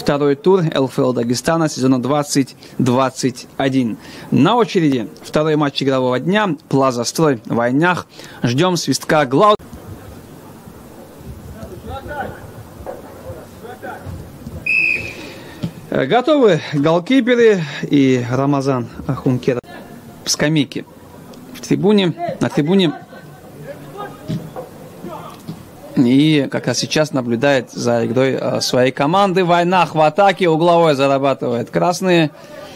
второй тур ЛФЛ Дагестана сезона 2021. На очереди второй матч игрового дня. Плаза Строй в Войнах. Ждем свистка глав. Готовы голкиперы и Рамазан Хункеров в скамейке на трибуне. И как раз сейчас наблюдает за игрой своей команды. Войнах в атаке, угловой зарабатывает красные.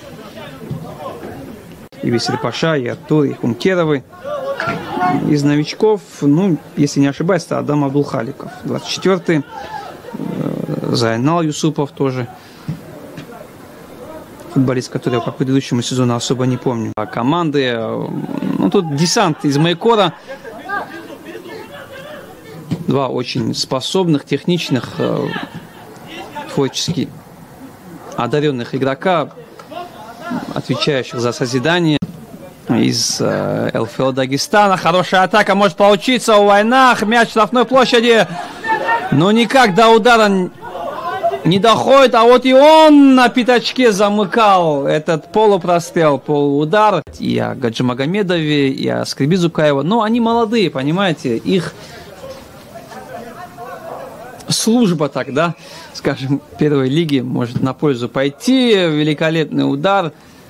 И Весель Паша, и Артур, и Хункеровы. Из новичков, если не ошибаюсь, это Адам Абдулхаликов, 24-й. Зайнал Юсупов тоже. Футболист, который по предыдущему сезону особо не помню. А команды, тут десант из Майкора. Два очень способных, техничных, творчески одаренных игрока, отвечающих за созидание из ЛФЛ Дагестана. Хорошая атака может получиться у Войнах. Мяч в штрафной площади. Но никак до удара не доходит, а вот и он на пятачке замыкал этот полупрострел, полуудар. И о Гаджимагомедове, и о Скрибизукаева. Но они молодые, понимаете, их служба тогда, скажем, первой лиги может на пользу пойти. Великолепный удар.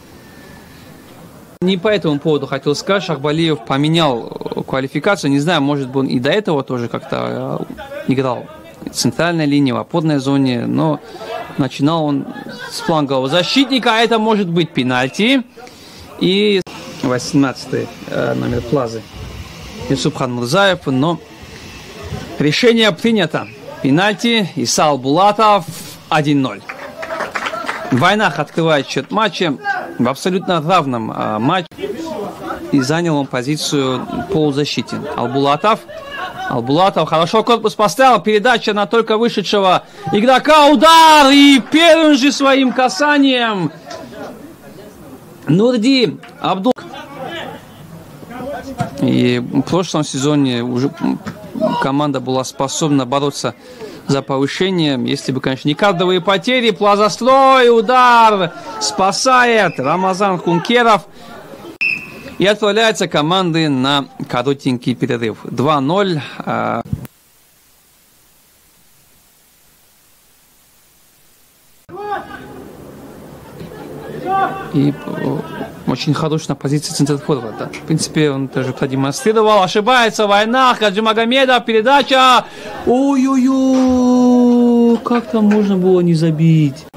Не по этому поводу хотел сказать, Шахбалиев поменял квалификацию. Не знаю, может быть, он и до этого тоже как-то играл в центральной линии, в опорной зоне, но начинал он с флангового защитника, а это может быть пенальти. И 18-й номер Плазы Юсупхан Мурзаев, но решение принято. Пенальти, Иса Албулатов 1-0. В Войнах открывает счет матча в абсолютно равном матче. И занял он позицию полузащиты. Албулатов хорошо корпус поставил. Передача на только вышедшего игрока. Удар! И первым же своим касанием Нурди Абдул. И в прошлом сезоне уже команда была способна бороться за повышение. Если бы, конечно, не кадровые потери. Плаза Строй, удар спасает Рамазан Хункеров. И отправляются команды на коротенький перерыв. 2-0. И очень хорош на позиции центрфорварда. В принципе, он тоже продемонстрировал. Ошибается в Войнах. Гаджимагомедов, передача. Ой-ой-ой. Как там можно было не забить?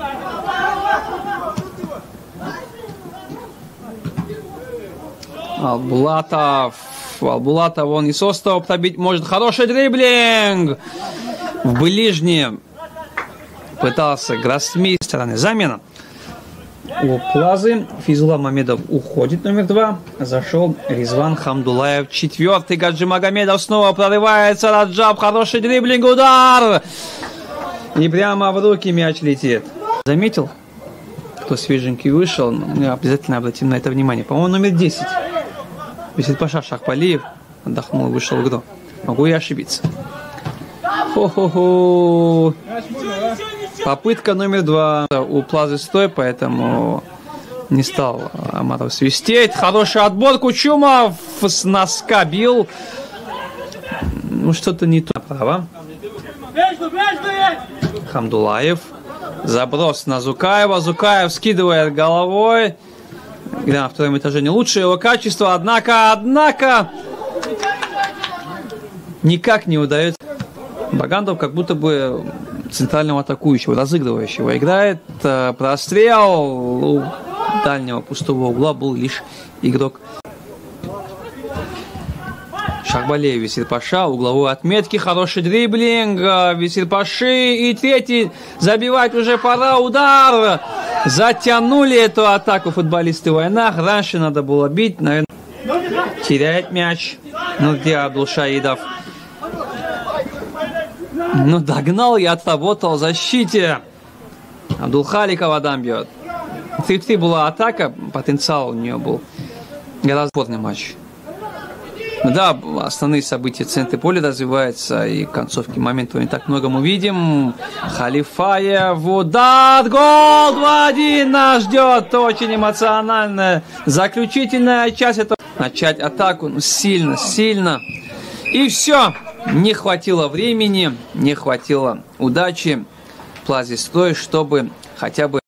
Албулатов, он и со стола пробить может. Хороший дриблинг. В ближнее пытался Гроссмейстер. Стороны замена. У Плазы Физула Мамедов уходит, номер 2. Зашел Ризван Хамдулаев, 4-й. Гаджимагомедов снова прорывается. Раджаб, хороший дриблинг, удар. И прямо в руки мяч летит. Заметил, кто свеженький вышел? Мы обязательно обратим на это внимание. По-моему, номер 10. Весель Паша Шахбалиев отдохнул и вышел в игру. Могу и ошибиться. Хо-хо-хо. Попытка номер 2 у Плазы Стой, поэтому не стал Амаров свистеть. Хороший отбор. Кучумов с носка бил. Что-то не то. Право. Хамдулаев. Заброс на Зукаева. Зукаев скидывает головой. Игра на втором этаже не лучшее его качество. Однако никак не удается. Багандов как будто бы центрального атакующего, разыгрывающего играет. Прострел у дальнего пустого угла был лишь игрок. Шахбалеев, Весель Паша, угловой отметки, хороший дриблинг, Весель Паши и третий, забивать уже пора, удар, затянули эту атаку футболисты в Войнах, раньше надо было бить, наверное, теряет мяч, Нурди Абдулшаидов, догнал и отработал в защите, Абдулхаликов Адам бьет, 3-3 была атака, потенциал у нее был, гораздо спорный матч. Да, основные события в центре поля развиваются, и концовки моментов не так много мы видим. Халифаев, удар, гол 2-1 нас ждет, очень эмоциональная заключительная часть. Это начать атаку сильно. И все, не хватило времени, не хватило удачи Плазе Строй, чтобы хотя бы